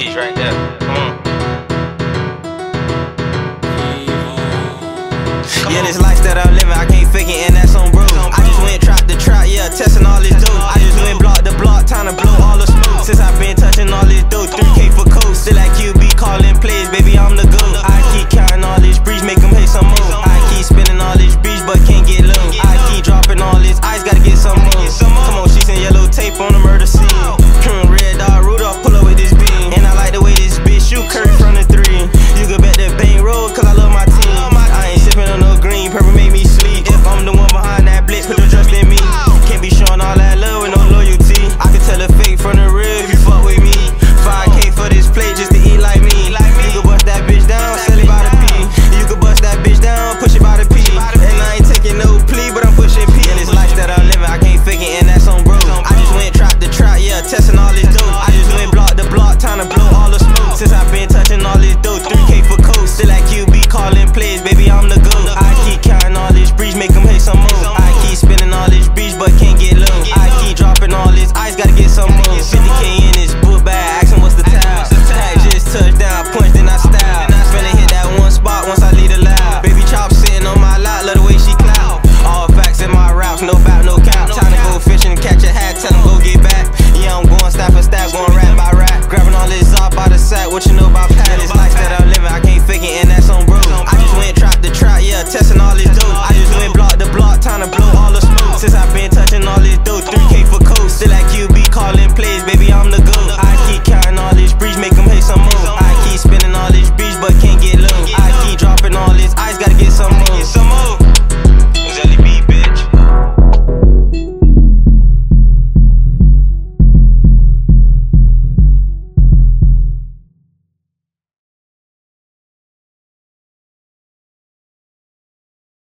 cheese right there. Come on. Yeah, this lifestyle that I'm living, I can't fake it, and that's on bro. I just went trap to trap, yeah, testing all this dope. I just went block to block, time to blow all the smoke. Since I've been touching all this dope, 3K for coast. Still like QB calling plays, baby, I'm the GOAT. I keep counting all this breeze, make them hate some more. I keep spinning all this breeze, but can't get low. I keep dropping all this ice, gotta get some more. Come on, she's in yellow tape on the